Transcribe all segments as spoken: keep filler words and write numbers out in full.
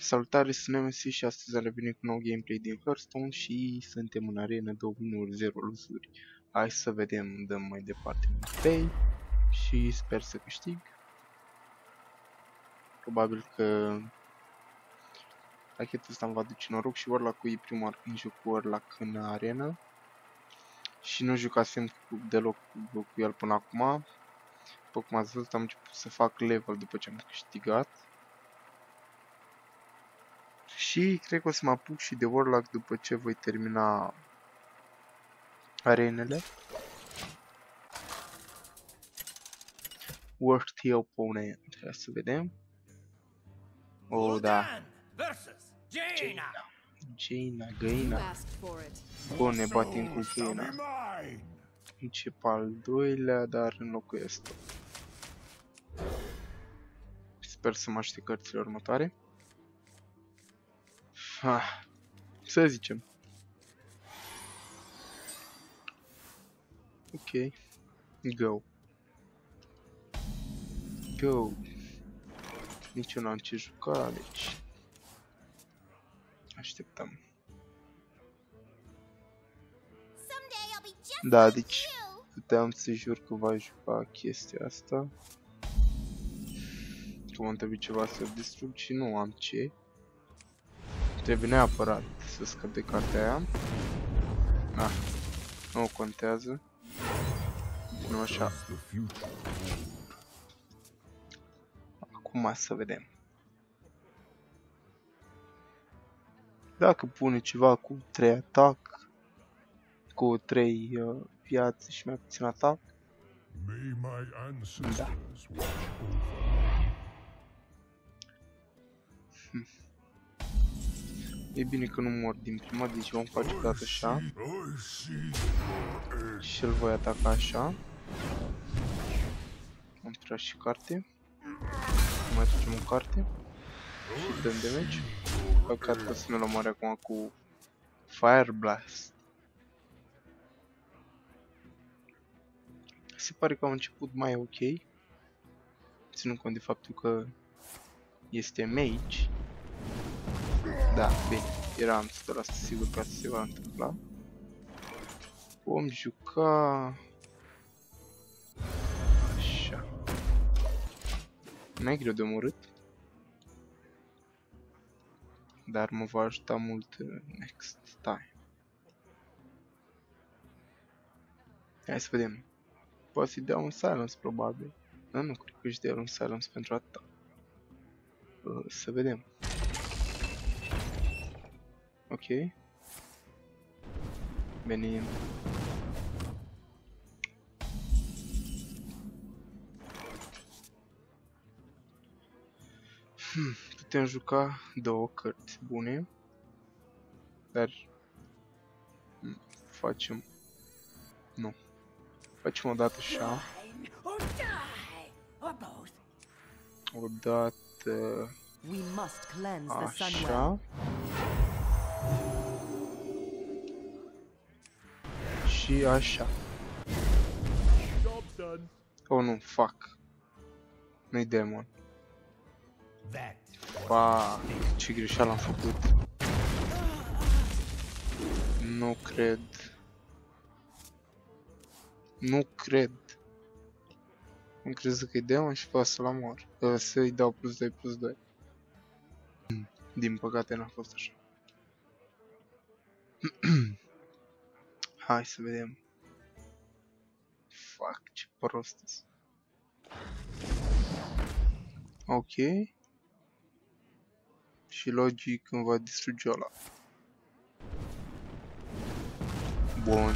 Salutare, sunt Nemesis și astăzi am revenit cu nou gameplay din Hearthstone și suntem în arena două unu zero luzuri. Hai să vedem, dăm mai departe gameplay și sper să câștig. Probabil că rachetul ăsta îmi va duce noroc și Warlock-ul e prima oară când joc cu Warlock în arena. Și nu jucasem cu, deloc cu, cu el până acum. După cum ați văzut, am început să fac level după ce am câștigat. Și cred că o să mă apuc și de Warlock după ce voi termina arenele. Worthy opponent. Hai să vedem. Oh, da. Jaina. Jaina, Găina. Bun, ne batem cu Găina. Încep al doilea, dar înlocuiesc tot. Sper să mă aștept cărțile următoare. Ah, să zicem. Ok. Go. Go. Nici eu n-am ce juca, deci așteptăm. Da, deci puteam să jur că va juca chestia asta. Că mă întrebi ceva să distrug și nu am ce. Trebuie neapărat să scap de cartea aia. Ah, nu contează. Nu așa. Acum să vedem. Dacă pune ceva cu trei atac, cu trei uh, viață și mai puțin atac. Da. Hm. E bine că nu mor din prima, deci vom face o dată așa. Și îl voi ataca așa. Am tras și carte. Mai tragem o carte. Și dăm damage. Păcat că să ne luăm mare acum cu Fire Blast. Se pare că am început mai ok. Ținând cont de faptul că este mage. Da, bine, eram o sută la sută sigur că asta se va întâmpla. Vom juca așa. N-ai greu de omorât, dar mă va ajuta mult next time. Hai să vedem. Poate să-i dea un silence probabil. Nu, nu cred că își dea un silence pentru atac. Uh, să vedem. Ok. Venim. Hmm, putem juca două cărți bune. Dar hmm, facem. Nu. Facem o dată așa. O dată așa. Și așa. Oh nu, fuck. Nu-i demon. Fuck, ce greșeală am făcut. Nu cred. Nu cred. Am crezut că e demon și poate să-l omor. Să-i dau plus doi plus doi. Din păcate n-a fost așa. Hai să vedem. Fuck, ce prost -s. Ok. Și logic îmi va distruge ăla. Bun.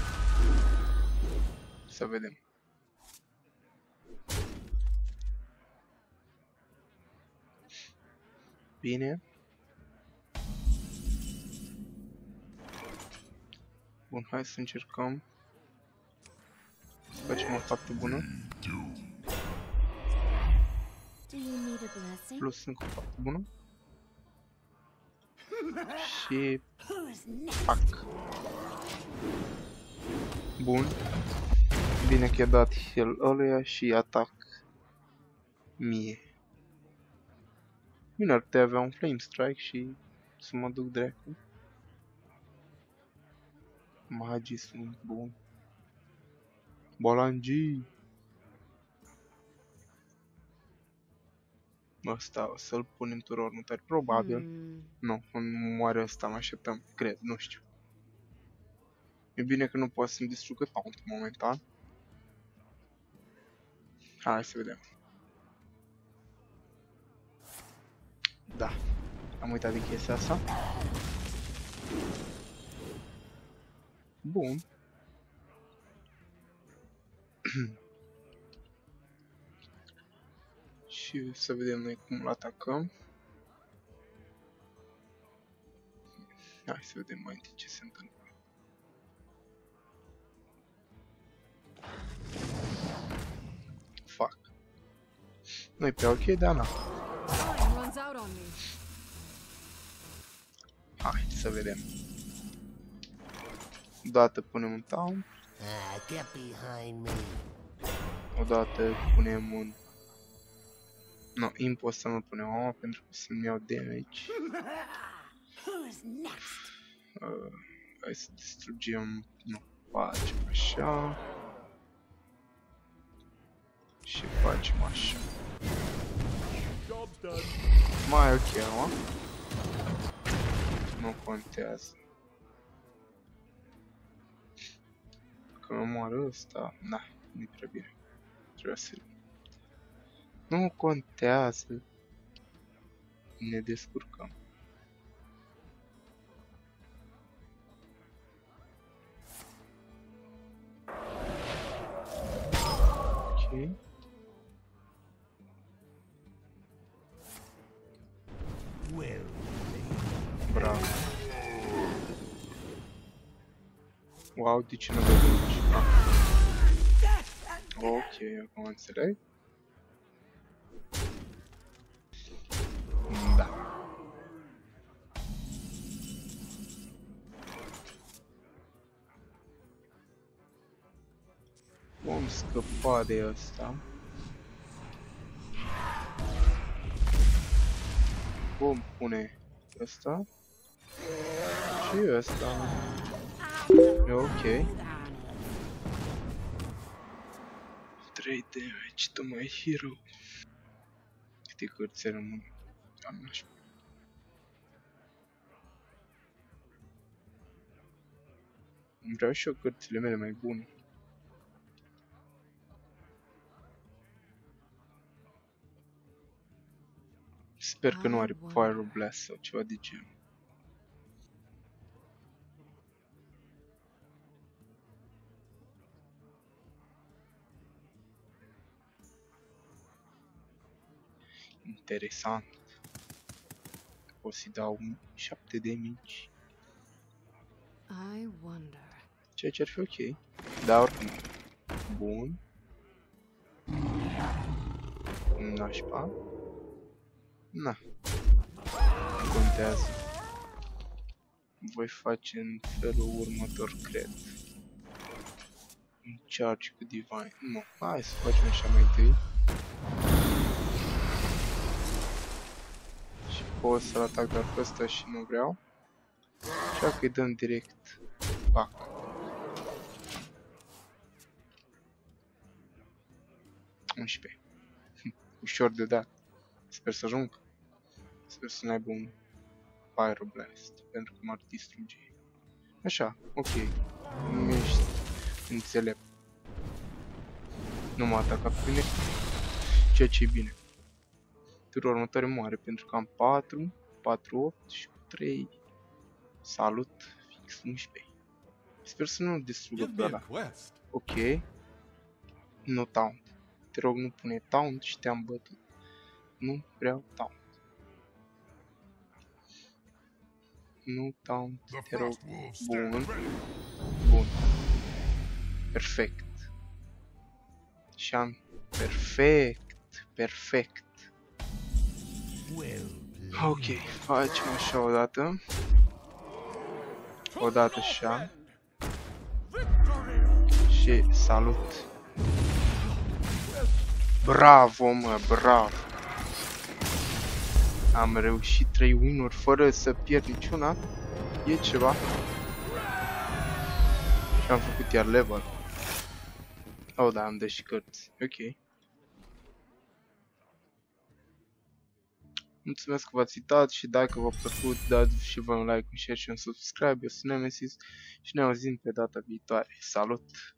Să vedem. Bine. Bun, hai să încercăm să facem o faptă bună. Plus încă o faptă bună. Și pac. Bun. Bine că i-a dat heal ăluia și atac mie. Bine, ar putea avea un flame strike și să mă duc dracu. Magii sunt buni. Bolangii. Ăsta o să-l punem turul următor, probabil. Hmm. Nu, nu moare ăsta, mă așteptăm, cred, nu știu. E bine că nu poate să-mi distrugă taunt momentan. Hai să vedem. Da, am uitat de chestia asta. Bun. Și să vedem noi cum îl atacăm. Hai să vedem mai întâi ce se întâmplă. Fuck. Nu-i prea ok, dar na. Hai să vedem. Odată punem un taunt. Odată punem un... Nu, impost să nu punem mama pentru că să-mi iau damage. Uh, hai să distrugem... Nu, facem așa. Și facem așa. Mai ok, mă. Nu contează. Că nu moară ăsta, na, nu-i prea bine. Trebuie să... Nu contează. Ne descurcăm. Ok. Bravo. Wow, de ce nu vedem aici? Ah. Ok, acum înțeleg. Da. Vom scăpa de asta. Vom pune asta. Și asta. E ok. trei damage to my hero. Câte cărți rămân? Am nașpa. Vreau și eu cărțile mele mai bune. Sper că nu are Fire Blast sau ceva de genul. Interesant. O să-i dau șapte de mici. Ceea ce ar fi ok. Dar oricum. Bun. Nașpa. Na. Nu contează. Voi face în felul următor, cred. Charge cu Divine. Nu. Hai să facem așa mai întâi. Pot să-l atac doar pe ăsta și nu vreau. Așa că îi dăm direct pac. unsprezece. Ușor de dat. Sper să ajung. Sper să n-aibă un Pyroblast, pentru că m-ar distruge. Așa, ok. Nu ești înțelept. Nu m-a atacat pe mine. Ceea ce e bine. Turul următoare moare pentru că am patru, patru, opt și cu trei. Salut, fix unsprezece. Sper să nu distrugă pe ăla. Ok. Nu taunt. Te rog, nu pune taunt și te-am bătut. Nu vreau taunt. Nu taunt, te rog. Bun. Bun. Perfect. Și am... Perfect. Perfect. Ok, facem așa o dată. O dată așa. Și salut. Bravo, mă, bravo. Am reușit trei win-uri fără să pierd niciuna. E ceva. Și am făcut iar level. Oh, da, am dat și cărți. Ok. Mulțumesc că v-ați uitat și dacă v-a plăcut, dați și vă un like, un share și un subscribe. Eu sunt Nemesis și ne auzim pe data viitoare. Salut!